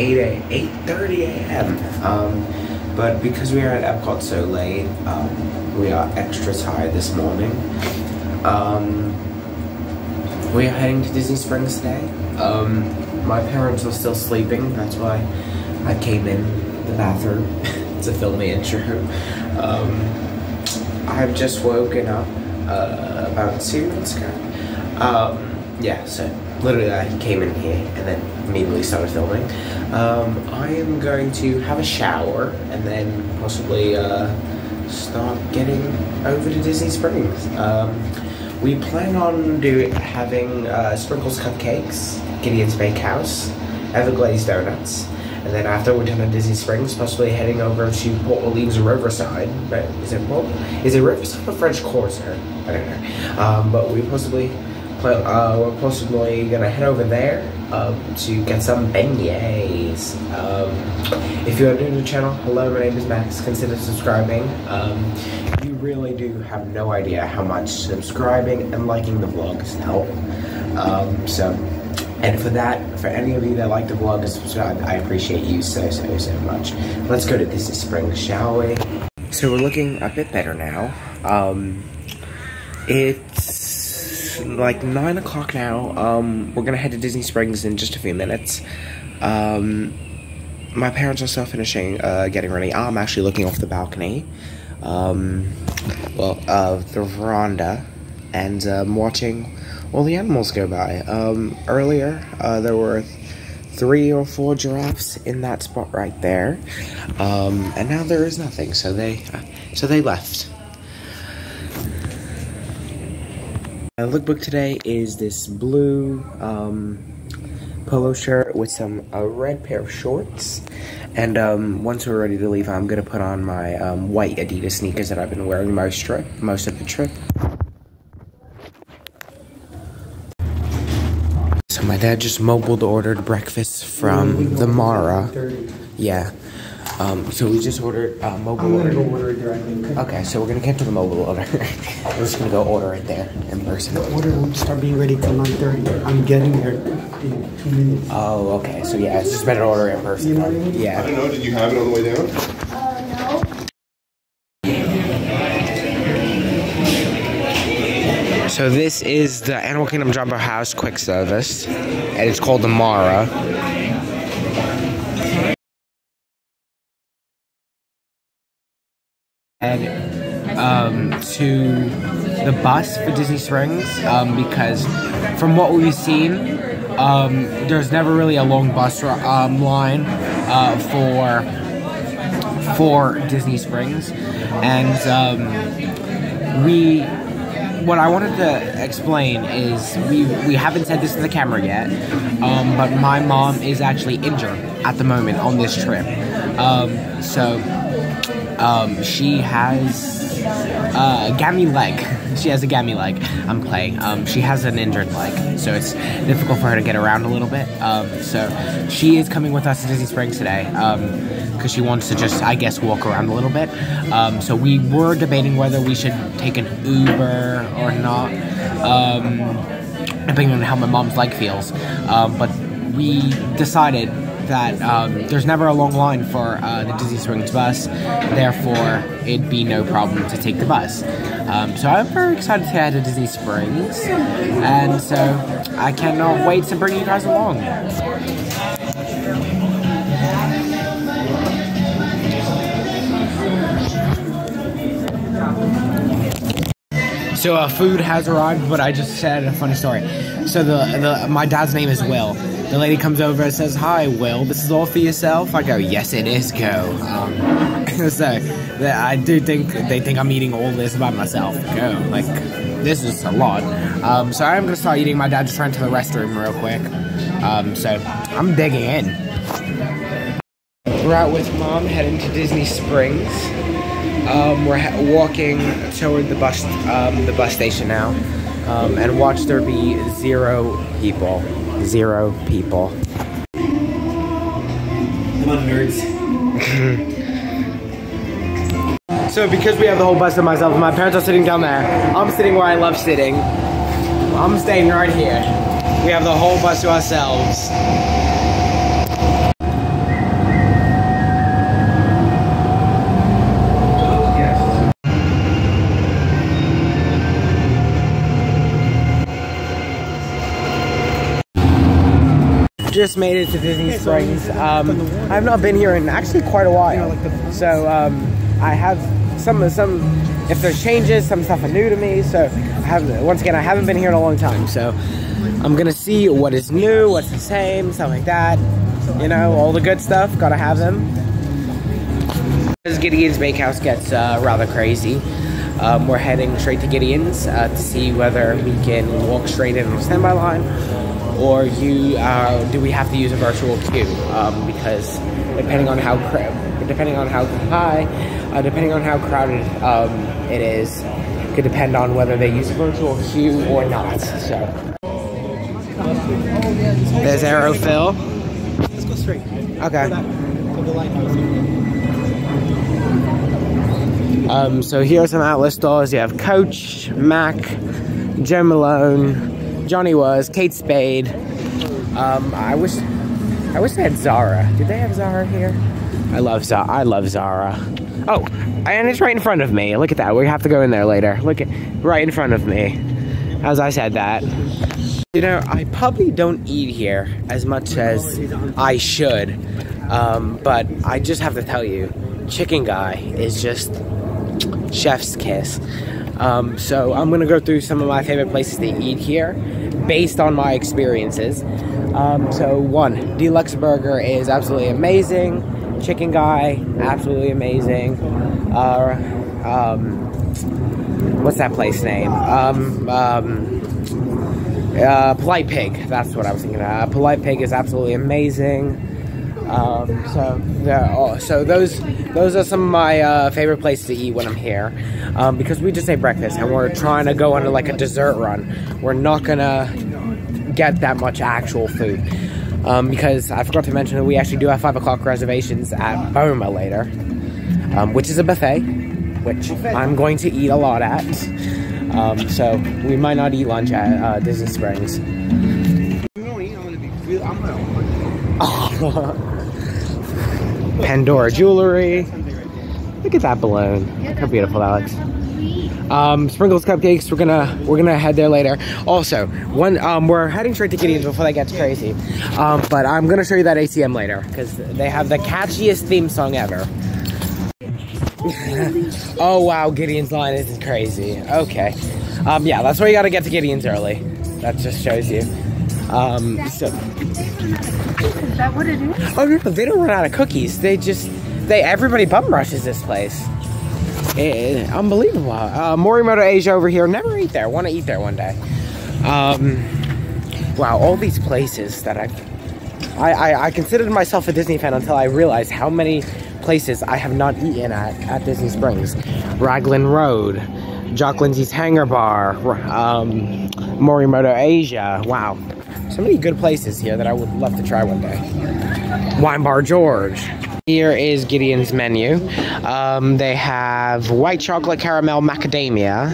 8:30 a.m. But because we are at Epcot so late, we are extra tired this morning. We are heading to Disney Springs today. My parents are still sleeping, that's why I came in the bathroom to film the intro. I've just woken up about 2 minutes ago. Yeah, so literally I came in here and then immediately started filming. I am going to have a shower and then possibly start getting over to Disney Springs. We plan on having Sprinkles Cupcakes, Gideon's Bakehouse, Everglazed Donuts, and then after we're done at Disney Springs, possibly heading over to Port Orleans Riverside. But is it Riverside or French Quarter? I don't know. But we're possibly gonna head over there to get some beignets. If you are new to the channel, hello, my name is Max. Consider subscribing. You really do have no idea how much subscribing and liking the vlogs help. And for any of you that like the vlog and subscribe, I appreciate you so much. Let's go to Disney Springs, shall we? So we're looking a bit better now. It's like 9 o'clock now. We're gonna head to Disney Springs in just a few minutes. My parents are still finishing getting ready. I'm actually looking off the balcony, the veranda, and watching all the animals go by. Earlier, there were 3 or 4 giraffes in that spot right there, and now there is nothing. So they left. My lookbook today is this blue polo shirt with some red pair of shorts, and once we're ready to leave, I'm gonna put on my white Adidas sneakers that I've been wearing most of the trip. So my dad just mobile ordered breakfast from the Mara. Yeah. So we just ordered mobile order. Go order it directly. Okay, so we're gonna get to the mobile order. We're just gonna go order it there in person. The order won't start being ready till 9:30. I'm getting there in 2 minutes. Oh, okay. So yeah, it's just better to order in person. You know what I mean? Yeah. I don't know. Did you have it on the way down? No. So this is the Animal Kingdom Jumbo House quick service, and it's called the Mara. And to the bus for Disney Springs, because from what we've seen, there's never really a long bus line for Disney Springs, and what I wanted to explain is we haven't said this to the camera yet, but my mom is actually injured at the moment on this trip, she has a gammy leg. She has a gammy leg. I'm playing. She has an injured leg, so it's difficult for her to get around a little bit. So she is coming with us to Disney Springs today, because she wants to just, I guess, walk around a little bit. So we were debating whether we should take an Uber or not, depending on how my mom's leg feels. But we decided that there's never a long line for the Disney Springs bus, therefore it'd be no problem to take the bus. So I'm very excited to head to Disney Springs, and so I cannot wait to bring you guys along. So food has arrived, but I just said a funny story. So my dad's name is Will. The lady comes over and says, "Hi, Will, this is all for yourself?" I go, "Yes, it is, go." So I do think they think I'm eating all this by myself. Go, like, this is a lot. So I'm gonna start eating. My dad just ran to the restroom real quick. So I'm digging in. We're out with Mom heading to Disney Springs. We're walking toward the bus station now, and watch there be 0 people. 0 people. Come on, nerds. So because we have the whole bus to myself, my parents are sitting down there. I'm sitting where I love sitting. I'm staying right here. We have the whole bus to ourselves. just made it to Disney Springs. I've not been here in actually quite a while. So I have some, if there's changes, some stuff are new to me. So once again, I haven't been here in a long time. So I'm gonna see what is new, what's the same, stuff like that. You know, all the good stuff, gotta have them. As Gideon's Bakehouse gets rather crazy, we're heading straight to Gideon's to see whether we can walk straight in on the standby line, or do we have to use a virtual queue? Because depending on how crowded it is, could depend on whether they use a virtual queue or not. So there's Aerofill. Let's go straight. Okay. So here are some outlet stores. You have Coach, Mac, Joe Malone, Johnny Was, Kate Spade. I wish they had Zara. Did they have Zara here? I love Zara. Oh, and it's right in front of me. Look at that. We have to go in there later. Look at right in front of me. As I said that. You know, I probably don't eat here as much as I should. But I just have to tell you, Chicken Guy is just chef's kiss. So I'm gonna go through some of my favorite places to eat here based on my experiences. So one, Deluxe Burger is absolutely amazing. Chicken Guy, absolutely amazing. What's that place name? Polite Pig, that's what I was thinking of. Polite Pig is absolutely amazing. So those are some of my favorite places to eat when I'm here, because we just ate breakfast and we're trying to go on like a dessert run. We're not gonna get that much actual food, because I forgot to mention that we actually do have 5 o'clock reservations at Boma later, which is a buffet, which I'm going to eat a lot at. So we might not eat lunch at Disney Springs. Pandora Jewelry. Look at that balloon. Look how beautiful that looks. Sprinkles Cupcakes. We're gonna head there later. Also, we're heading straight to Gideon's before that gets crazy. But I'm gonna show you that ATM later because they have the catchiest theme song ever. Oh wow, Gideon's line is crazy. Okay. Yeah, that's why you gotta get to Gideon's early. That just shows you. Is that what it is? Oh no, they don't run out of cookies. Everybody bum rushes this place. Unbelievable. Morimoto Asia over here. Never eat there. Want to eat there one day. Wow, all these places that I considered myself a Disney fan until I realized how many places I have not eaten at Disney Springs. Raglan Road, Jock Lindsay's Hangar Bar, Morimoto Asia. Wow. So many good places here that I would love to try one day. Wine Bar George. Here is Gideon's menu. They have white chocolate caramel macadamia,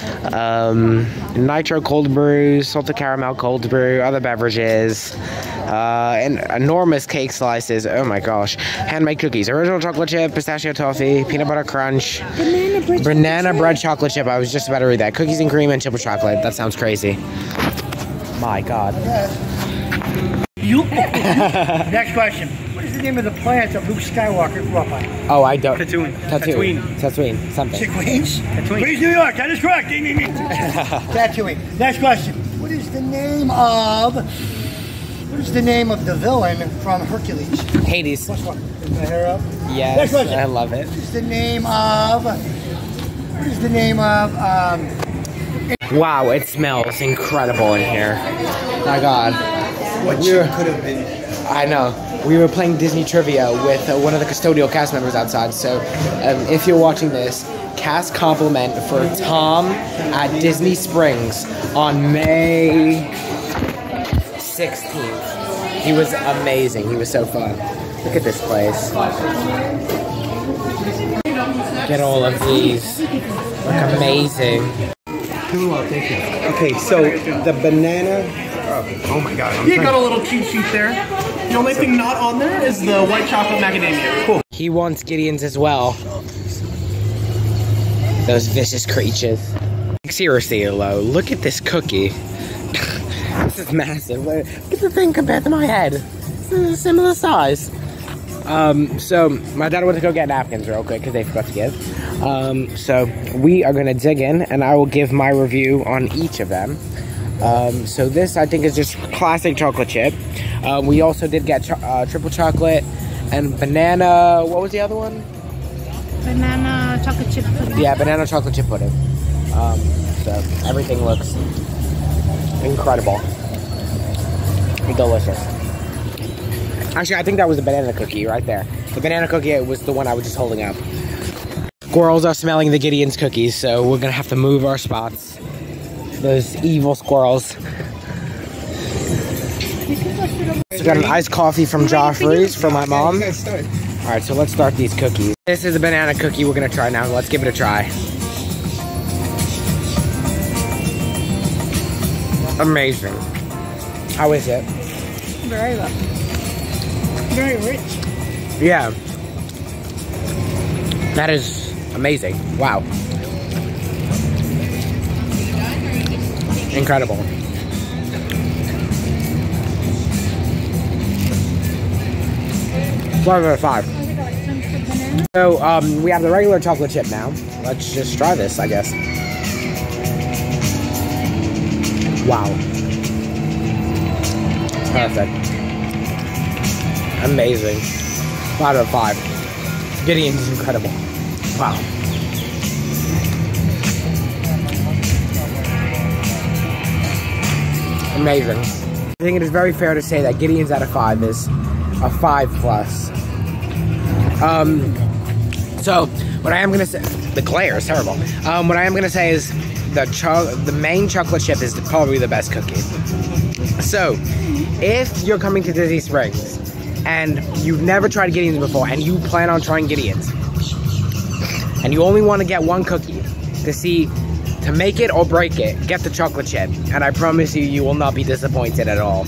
nitro cold brew, salted caramel cold brew, other beverages, and enormous cake slices. Oh my gosh. Handmade cookies, original chocolate chip, pistachio toffee, peanut butter crunch, banana bread chocolate chip. I was just about to read that. Cookies and cream and chip with chocolate. That sounds crazy. My God. Next question. What is the name of the planet that Luke Skywalker grew up on? Oh, I don't. Tatooine. Something. Queens? Queens, New York. That is correct. Tatooine. Next question. What is the name of the villain from Hercules? Hades. What's one? Is my hair up? Yes. Next question. I love it. What is the name of Wow, it smells incredible in here. My God. What could have been. I know. We were playing Disney Trivia with one of the custodial cast members outside. So if you're watching this, cast compliment for Tom at Disney Springs on May 16th. He was amazing. He was so fun. Look at this place. Get all of these. Look amazing. Thank you. Okay, so the banana. Oh my God. You got a little cheat sheet there. The only thing not on there is the white chocolate macadamia. Cool. He wants Gideon's as well. Those vicious creatures. Seriously, Lo, look at this cookie. This is massive. Look at the thing compared to my head. a similar size. So my dad went to go get napkins real quick because they forgot to give. So we are gonna dig in, and I will give my review on each of them. So this I think is just classic chocolate chip. We also did get triple chocolate and banana. What was the other one? Banana chocolate chip pudding. Yeah, banana chocolate chip pudding. So everything looks incredible, delicious. Actually, I think that was a banana cookie right there. The banana cookie was the one I was just holding up. Squirrels are smelling the Gideon's cookies, so we're gonna have to move our spots. Those evil squirrels. So got an iced coffee from Joffrey's for my mom. Alright, so let's start these cookies. This is a banana cookie we're gonna try now. Let's give it a try. Amazing. How is it? Very good. Very rich. Yeah. That is amazing. Wow. Incredible. Five out of 5. So, we have the regular chocolate chip now. Let's just try this, I guess. Wow. Perfect. Amazing. 5 out of 5. Gideon is incredible. Wow. Amazing. I think it is very fair to say that Gideon's out of 5 is a 5+. So what I am gonna say, the glare is terrible. What I am gonna say is the main chocolate chip is probably the best cookie. So if you're coming to Disney Springs and you've never tried Gideon's before and you plan on trying Gideon's and you only want to get one cookie to make it or break it, get the chocolate chip, and I promise you, you will not be disappointed at all.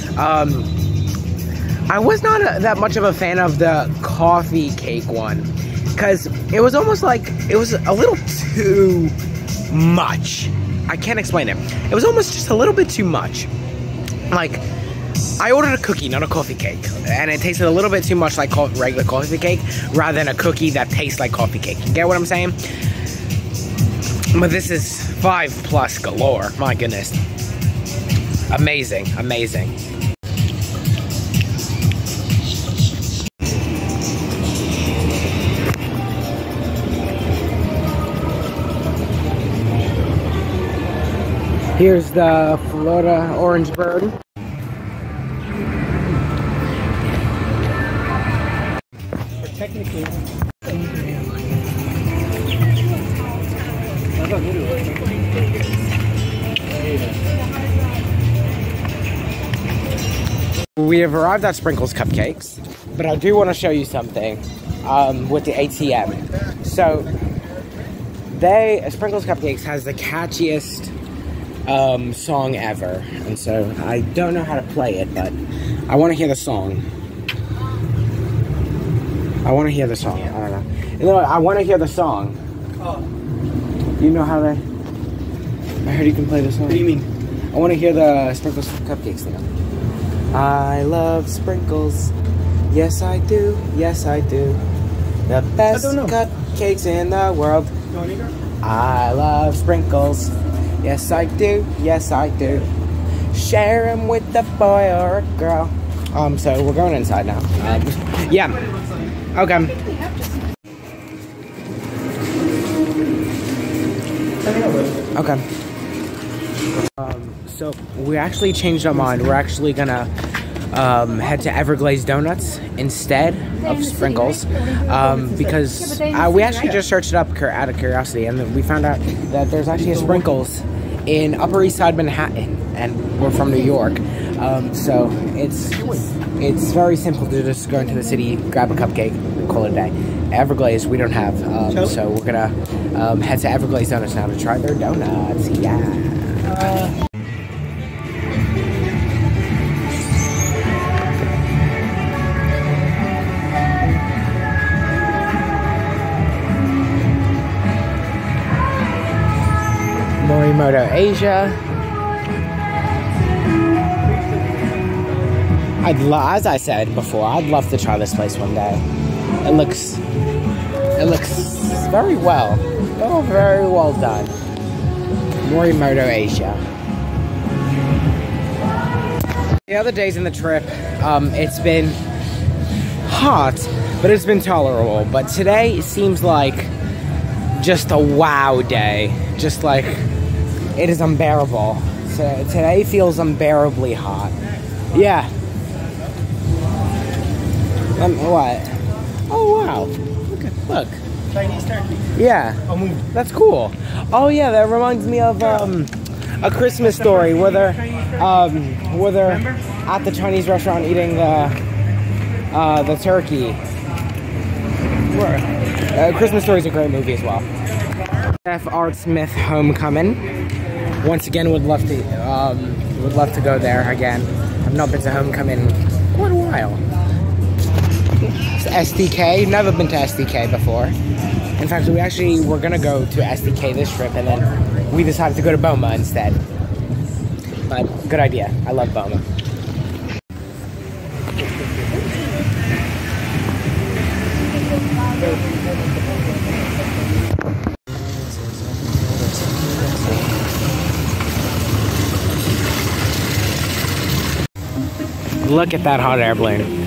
I was not that much of a fan of the coffee cake one, because it was almost like, it was a little too much. I can't explain it. It was almost just a little bit too much. Like, I ordered a cookie, not a coffee cake, and it tasted a little bit too much like regular coffee cake, rather than a cookie that tastes like coffee cake. You get what I'm saying? But this is 5+ galore. My goodness. Amazing, amazing. Here's the Florida orange bird. Technically. We have arrived at Sprinkles Cupcakes, but I do want to show you something with the ATM. So, Sprinkles Cupcakes has the catchiest song ever, and so I don't know how to play it, but I want to hear the song. I want to hear the song. I don't know. You know what? I want to hear the song. You know how they... I heard you can play the song. What do you mean? I want to hear the Sprinkles Cupcakes thing. I love sprinkles. Yes, I do. Yes, I do. The best cupcakes in the world. I love sprinkles. Yes, I do. Yes, I do. Share them with a boy or a girl. So we're going inside now. Yeah. Okay. Okay. So we actually changed our mind. We're actually gonna head to Everglazed Donuts instead of Sprinkles, because we actually just searched it up out of curiosity, and we found out that there's actually a Sprinkles in Upper East Side Manhattan, and we're from New York, so it's very simple to just go into the city, grab a cupcake, call it a day. Everglazed we don't have, so we're gonna head to Everglazed Donuts now to try their donuts. Yeah. Morimoto Asia. As I said before, I'd love to try this place one day. It looks very well. Oh, very well done. Morimoto, Asia. The other days in the trip, it's been hot, but it's been tolerable. But today seems like just a wow day. Just like it is unbearable. So today feels unbearably hot. Yeah. What? Oh wow! Look. Chinese turkey. Yeah. That's cool. Oh yeah, that reminds me of A Christmas Story, where they're at the Chinese restaurant eating the turkey. Christmas Story is a great movie as well. F. Art Smith Homecoming. Once again, would love to go there again. I've not been to Homecoming in quite a while. SDK, never been to SDK before. In fact, we were gonna go to SDK this trip, and then we decided to go to Boma instead. But good idea. I love Boma. Look at that hot air balloon.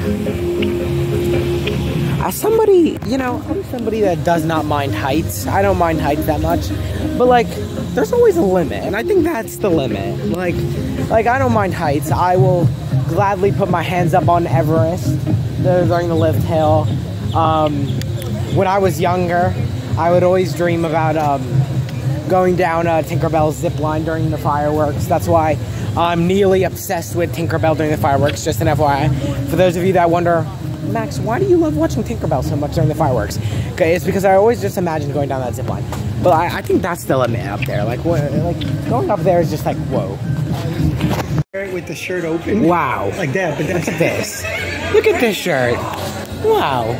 As somebody, I'm somebody that does not mind heights. I don't mind heights that much. But, like, there's always a limit. And I think that's the limit. Like I don't mind heights. I will gladly put my hands up on Everest during the lift hill. When I was younger, I would always dream about going down Tinkerbell's zip line during the fireworks. That's why I'm nearly obsessed with Tinkerbell during the fireworks, just an FYI. For those of you that wonder, Max, why do you love watching Tinkerbell so much during the fireworks? Okay, it's because I always just imagine going down that zip line. But I think that's the limit up there. Like going up there is just like, whoa. With the shirt open. Wow. Like that, but that's Look at this. Look at this shirt. Wow.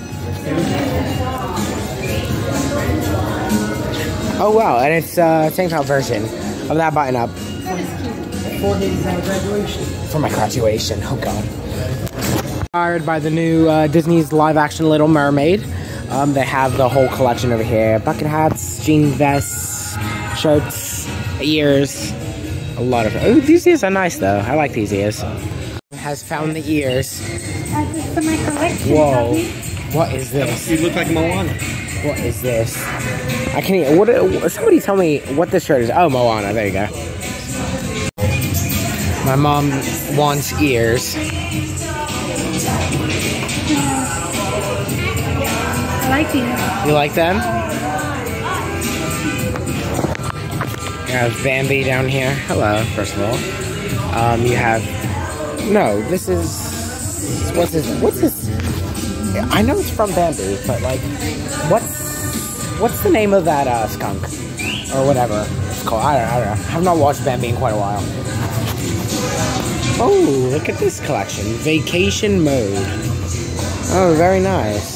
Oh wow, and it's a tank top version of that button up. for his graduation. For my graduation, oh god. Inspired by the new Disney's live-action Little Mermaid. They have the whole collection over here. Bucket hats, jean vests, shirts, ears. A lot of... Oh, these ears are nice, though. I like these ears. Has found the ears. This is my collection. Whoa. What is this? You look like Moana. What is this? I can't... What? Somebody tell me what this shirt is. Oh, Moana. There you go. My mom wants ears. I like these. You like them? You have Bambi down here. Hello, first of all. You have... No, this is... What's this? I know it's from Bambi, but like... What's the name of that skunk? Or whatever it's called. I don't know. I have not watched Bambi in quite a while. Oh, look at this collection. Vacation mode. Oh, very nice.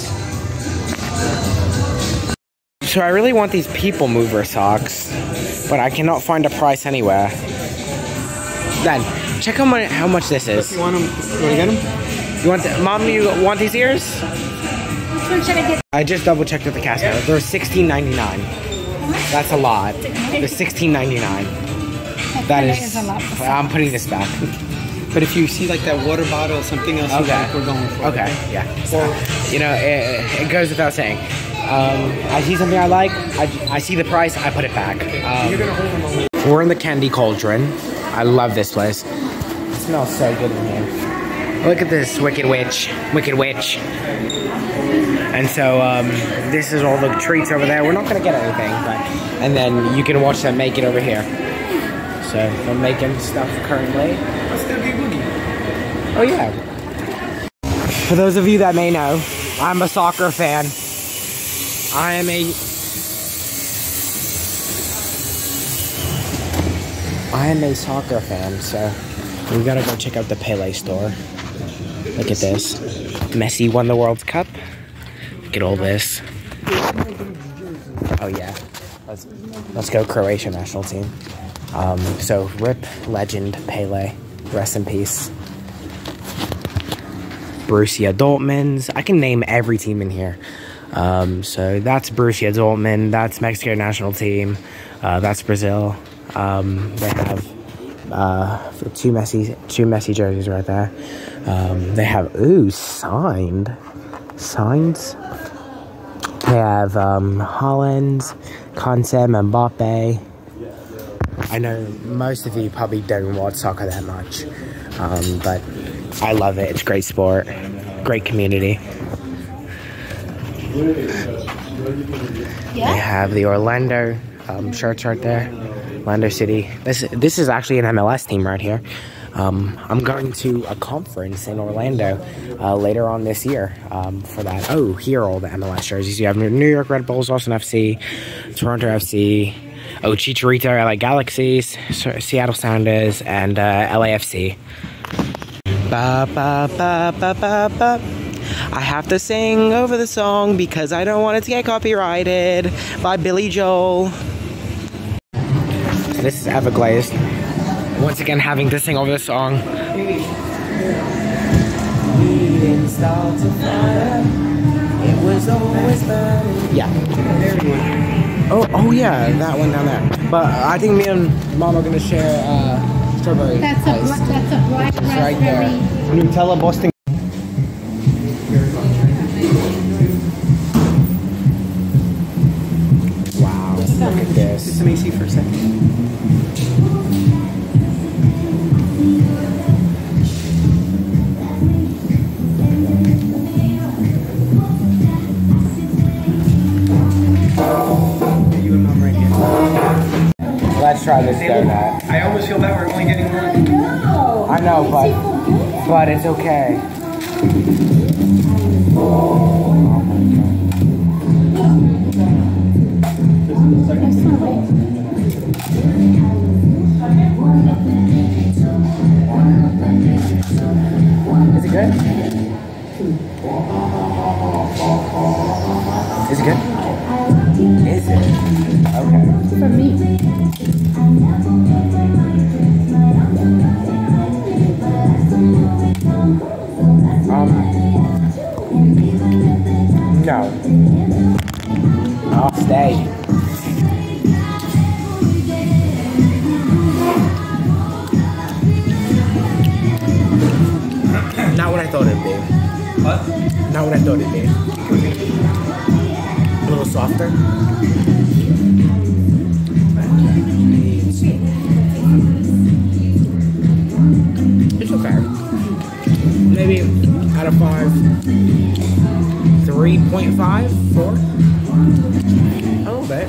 So I really want these people mover socks, but I cannot find a price anywhere. Then, check out how much this is. You want them? You want to get them? You want Mom, you want these ears? Which one should I get? I just double checked at the cash counter. They're $16.99. That's a lot. They're $16.99. That is a lot. I'm putting this back. But if you see like that water bottle or something else, Okay. like we're going for. Okay, yeah. So, you know, it goes without saying. I see something I like, I see the price, I put it back. We're in the Candy Cauldron. I love this place. It smells so good in here. Look at this, Wicked Witch. Wicked Witch. And so, this is all the treats over there. We're not gonna get anything, but... And then you can watch them make it over here. So, they're making stuff currently. Let's do Boogie Boogie. Oh yeah. For those of you that may know, I'm a soccer fan. I am a soccer fan, so we gotta go check out the Pele store. Look at this. Messi won the World Cup. Look at all this. Oh yeah. Let's go Croatia national team. So rip legend Pele. Rest in peace. Borussia Dortmund. I can name every team in here. So that's Borussia Dortmund. That's Mexico national team. That's Brazil. They have two Messi jerseys right there. They have signs. They have Holland, Conte, Mbappe. I know most of you probably don't watch soccer that much, but I love it. It's great sport, great community. They have the Orlando shirts right there, Orlando City. This is actually an MLS team right here. I'm going to a conference in Orlando later on this year for that. Oh, here are all the MLS jerseys. You have New York Red Bulls, Austin FC, Toronto FC, Chicharito, LA Galaxies, Seattle Sounders, and LAFC. Ba, ba, ba, ba, ba, ba. I have to sing over the song because I don't want it to get copyrighted by Billy Joel. This is Everglazed. Once again, having to sing over the song. It was always yeah. Oh yeah, that one down there. But I think me and Mom are gonna share strawberry. That's a black right there. raspberry. Nutella Boston. Wow, look at this. Just let me see for a second. Let's try this donut. I almost feel bad we're only getting one. I know, but it's okay. Is it good? Is it good? Is it? Okay. For me. No. I'll stay. Not what I thought it'd be. What? Not what I thought it'd be. A little softer. It's okay. Maybe out of 5, 3.5, 4. A little bit.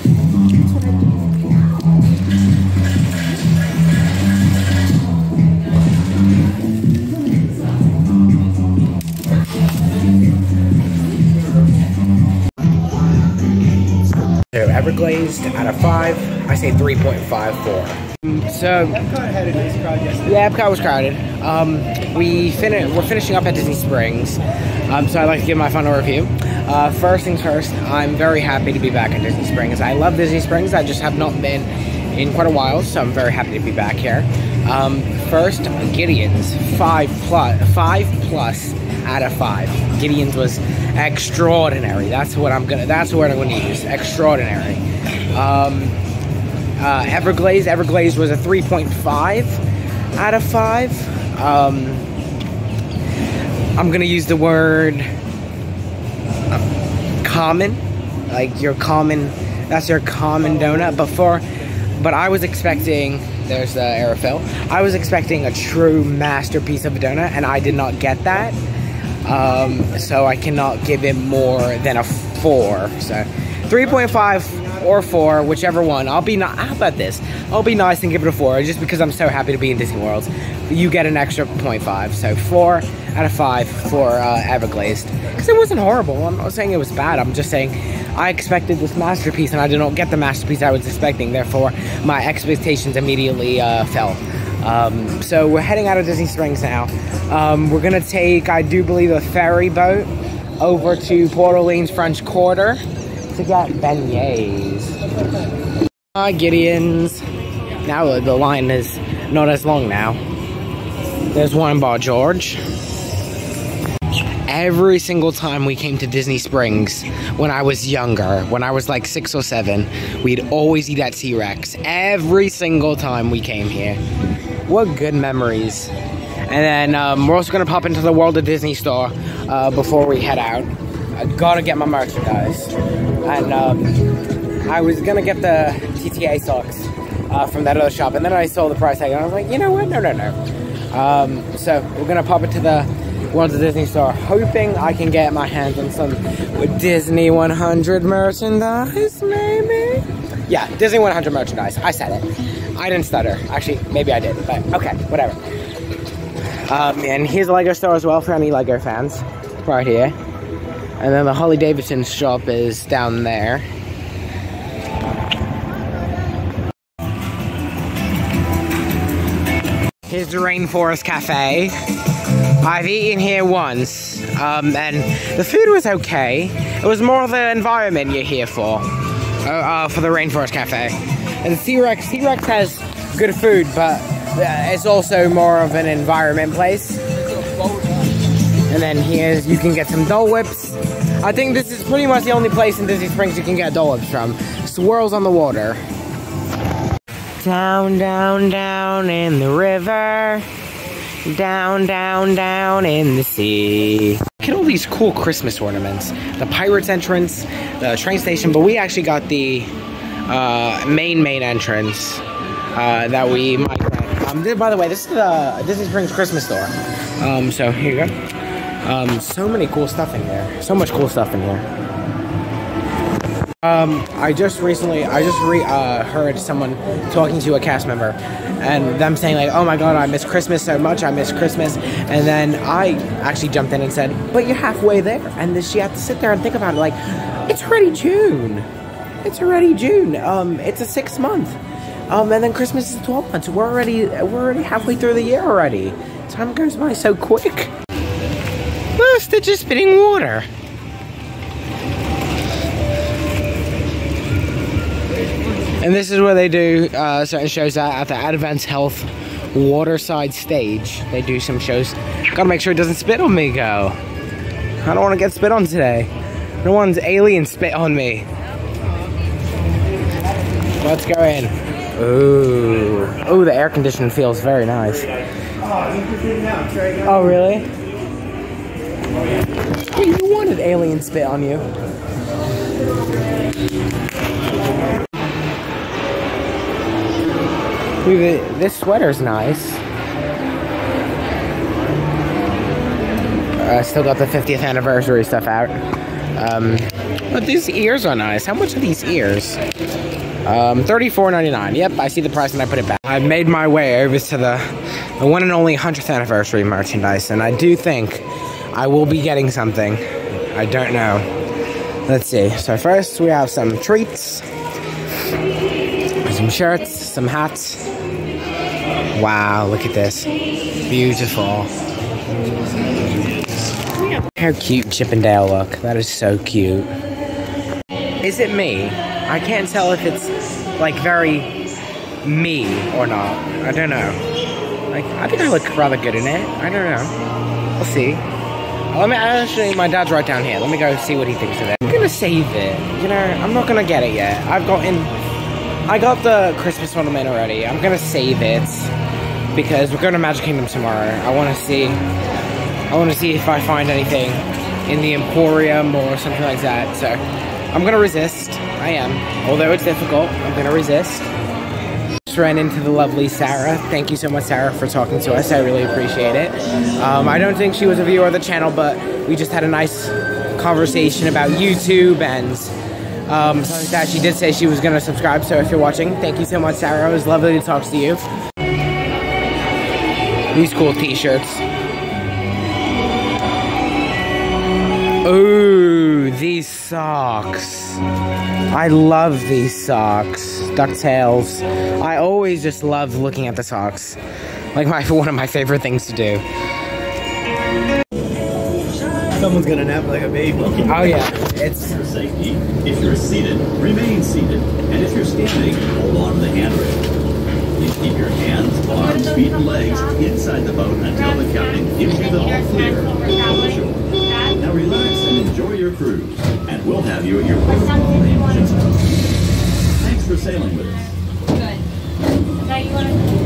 So Everglazed out of 5, I say 3.54. So Epcot had a nice crowd yesterday. yeah, Epcot was crowded. We're finishing up at Disney Springs, so I'd like to give my final review. First things first, I'm very happy to be back at Disney Springs. I love Disney Springs. I just have not been in quite a while, so I'm very happy to be back here. First, Gideon's 5 plus out of 5. Gideon's was extraordinary. That's what I'm gonna use. Extraordinary. Everglazed was a 3.5 out of 5. I'm gonna use the word common, like your common. That's your common donut. But I was expecting. There's the aerofill. I was expecting a true masterpiece of a donut, and I did not get that. So I cannot give it more than a 4. So 3.5 or 4, whichever one. How about this? I'll be nice and give it a 4, just because I'm so happy to be in Disney World. You get an extra 0.5, so 4 out of 5 for Everglazed. Because it wasn't horrible. I'm not saying it was bad. I'm just saying I expected this masterpiece, and I did not get the masterpiece I was expecting. Therefore, my expectations immediately fell. So we're heading out of Disney Springs now. We're gonna take, I do believe, a ferry boat over to Port Orleans French Quarter to get beignets. Gideon's. Now the line is not as long now. There's one bar George. every single time we came to Disney Springs when I was younger, when I was like 6 or 7, we'd always eat at T-Rex. Every single time we came here. What good memories. And then we're also gonna pop into the World of Disney store before we head out. I gotta get my merchandise. And I was gonna get the TTA socks from that other shop, and then I saw the price tag and I was like, you know what, no. So we're gonna pop into the Walt Disney store, hoping I can get my hands on some Disney 100 merchandise, maybe? Yeah, Disney 100 merchandise. I said it. I didn't stutter. Actually, maybe I did, but okay, whatever. And here's a Lego store as well for any Lego fans, right here. And then the Harley Davidson shop is down there. Here's the Rainforest Cafe. I've eaten here once, and the food was okay. It was more of the environment you're here for the Rainforest Cafe. And T-Rex has good food, but it's also more of an environment place. And then here's, you can get some Dole Whips. I think this is pretty much the only place in Disney Springs you can get Dole Whips from. Swirls on the water. Down, down, down in the river. Down, down, down in the sea. Look at all these cool Christmas ornaments. The Pirates entrance, the train station, but we actually got the main entrance that we might rent. By the way, this is the Disney Springs Christmas store. So here you go. So many cool stuff in here. So much cool stuff in here. I just heard someone talking to a cast member and them saying like, oh my god, I miss Christmas so much, I miss Christmas. And then I actually jumped in and said, but you're halfway there. And then she had to sit there and think about it like, it's already June. It's already June. It's a 6 month. And then Christmas is 12 months. We're already halfway through the year already. Time goes by so quick. Look, they're just spitting water. And this is where they do certain shows at the Advent Health Waterside stage. They do some shows. Gotta make sure it doesn't spit on me, go. I don't want to get spit on today. No one's alien spit on me. Let's go in. Ooh. Ooh, the air conditioning feels very nice. Oh, really? Hey, you wanted alien spit on you. Ooh, this sweater's nice. I still got the 50th anniversary stuff out. But these ears are nice. How much are these ears? $34.99. Yep, I see the price and I put it back. I made my way over to the one and only 100th anniversary merchandise, and I do think I will be getting something. I don't know. Let's see. So first we have some treats, some shirts, some hats. Wow, look at this. Beautiful. How cute Chip and Dale look. That is so cute. Is it me? I can't tell if it's like very me or not. I don't know. Like, I think I look rather good in it. I don't know. We'll see. Let me actually, my dad's right down here. Let me go see what he thinks of it. I'm gonna save it. You know, I'm not gonna get it yet. I got the Christmas ornament already. I'm gonna save it because we're going to Magic Kingdom tomorrow. I want to see if I find anything in the Emporium or something like that. So I'm gonna resist. I am. Although it's difficult, I'm gonna resist. Just ran into the lovely Sarah. Thank you so much, Sarah, for talking to us. I really appreciate it. I don't think she was a viewer of the channel, but we just had a nice conversation about YouTube and something that she did say she was gonna subscribe. So if you're watching, thank you so much, Sarah. It was lovely to talk to you. These cool t-shirts. Ooh, these socks. I love these socks. DuckTales. I always just love looking at the socks. Like one of my favorite things to do. Someone's gonna nap like a baby. Oh yeah, it's for safety. If you're seated, remain seated, and if you're standing, hold on to the handrail. Please keep your hands, arms, feet, and legs inside the boat until the captain gives you the all clear. Enjoy your cruise, and we'll have you at your port call in just a moment. Thanks for sailing with us. Good. Now you want to...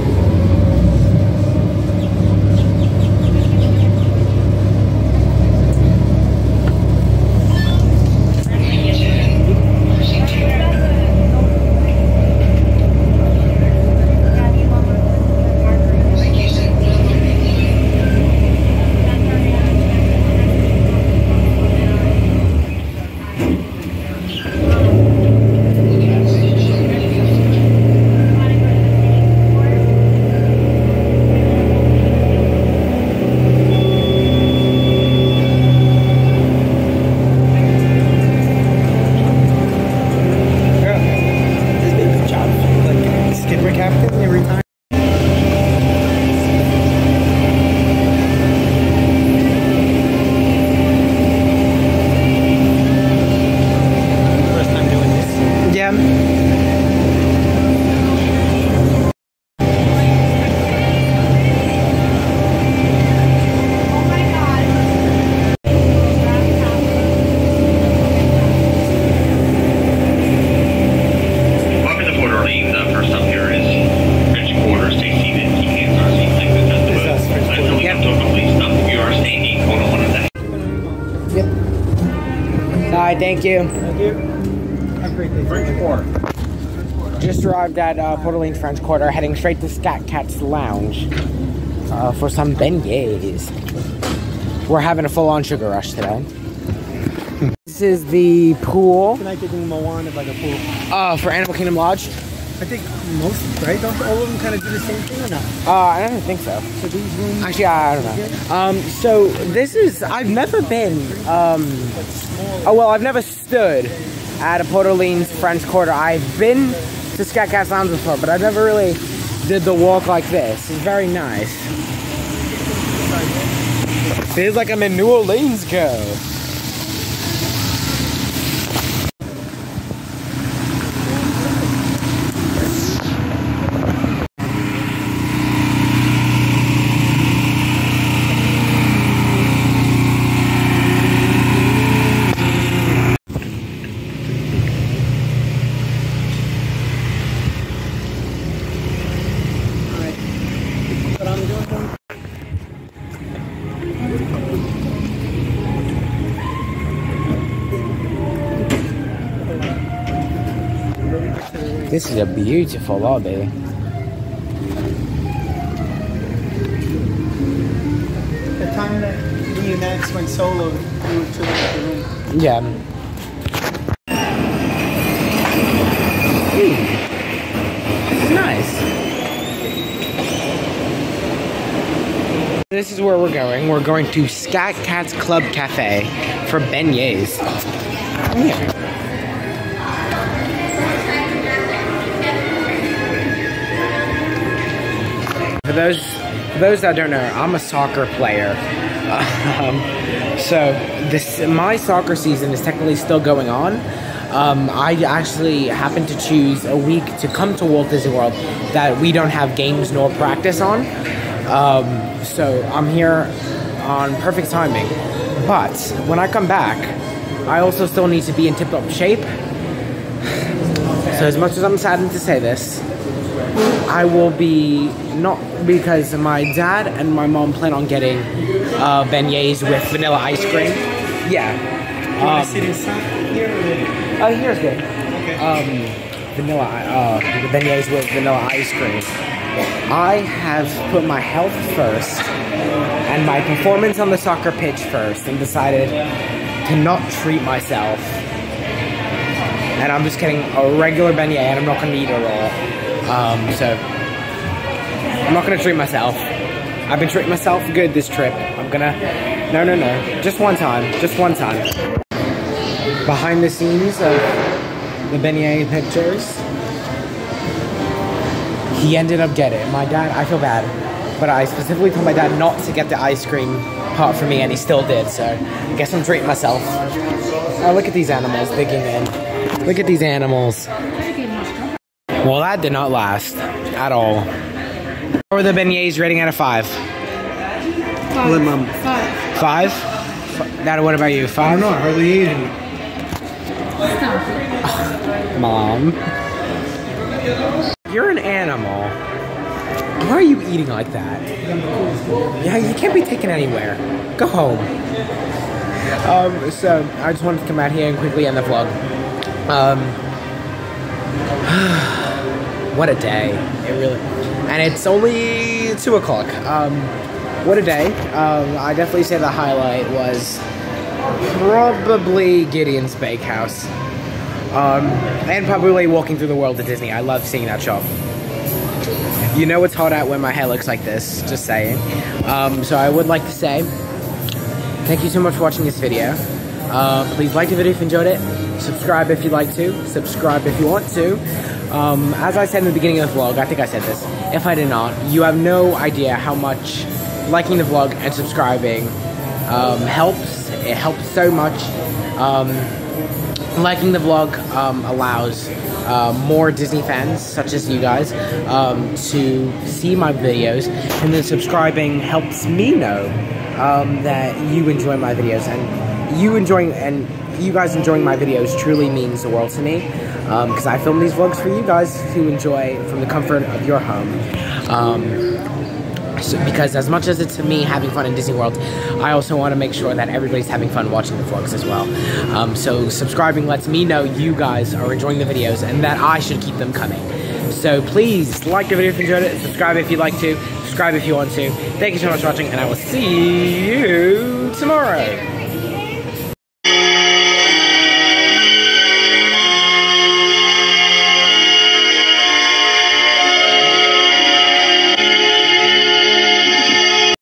Thank you. Thank you. Have a great day. French Quarter. Just arrived at Port Orleans French Quarter, heading straight to Scat Cats Lounge for some beignets. We're having a full-on sugar rush today. This is the pool. Can I take Moana by the pool? For Animal Kingdom Lodge. I think most, right? Don't all of them kind of do the same thing or not? I don't think so. So these rooms... Actually, I don't know. So this is... I've never been... I've never stood at a Port Orleans French Quarter. I've been to Scat Cats Lounge before, but I've never really did the walk like this. It's very nice. Feels like I'm in New Orleans, girl. This is a beautiful lobby. The time that me and Max went solo, we were chilling at the room. Yeah. This is nice. This is where we're going. We're going to Scat Cats Club Cafe for beignets. Yeah. For those that don't know, I'm a soccer player. So my soccer season is technically still going on. I actually happened to choose a week to come to Walt Disney World that we don't have games nor practice on. So I'm here on perfect timing. But when I come back, I also still need to be in tip-top shape. So as much as I'm saddened to say this, I will be not, because my dad and my mom plan on getting beignets with vanilla ice cream. Yeah. You want to sit inside here? Here's good. Okay. The beignets with vanilla ice cream. I have put my health first and my performance on the soccer pitch first and decided to not treat myself. And I'm just getting a regular beignet and I'm not going to eat it all. So I'm not going to treat myself. I've been treating myself good this trip. I'm going to... No. Just one time. Behind the scenes of the beignet pictures. He ended up getting it. My dad, I feel bad, but I specifically told my dad not to get the ice cream part for me, and he still did, so I guess I'm treating myself. Oh, look at these animals digging in. Look at these animals. Well, that did not last at all. What were the beignets rating out of 5? 5. 5? Dad, what about you? 5? I don't know, I hardly ate any. Mom. You're an animal. Why are you eating like that? Yeah, you can't be taken anywhere. Go home. So I just wanted to come out here and quickly end the vlog. What a day. It really, and it's only 2 o'clock. What a day. I definitely say the highlight was probably Gideon's Bakehouse. And probably walking through the world of Disney. I love seeing that shop. You know it's hot out when my hair looks like this, just saying. So I would like to say, thank you so much for watching this video. Please like the video if you enjoyed it. Subscribe if you'd like to. Subscribe if you want to. As I said in the beginning of the vlog, I think I said this. If I did not, you have no idea how much liking the vlog and subscribing helps. It helps so much. Liking the vlog allows more Disney fans, such as you guys, to see my videos, and then subscribing helps me know that you enjoy my videos, and you guys enjoying my videos truly means the world to me, because I film these vlogs for you guys to enjoy from the comfort of your home. Because as much as it's me having fun in Disney World, I also want to make sure that everybody's having fun watching the vlogs as well. So subscribing lets me know you guys are enjoying the videos and that I should keep them coming. So please like the video if you enjoyed it, subscribe if you'd like to, subscribe if you want to. Thank you so much for watching, and I will see you tomorrow.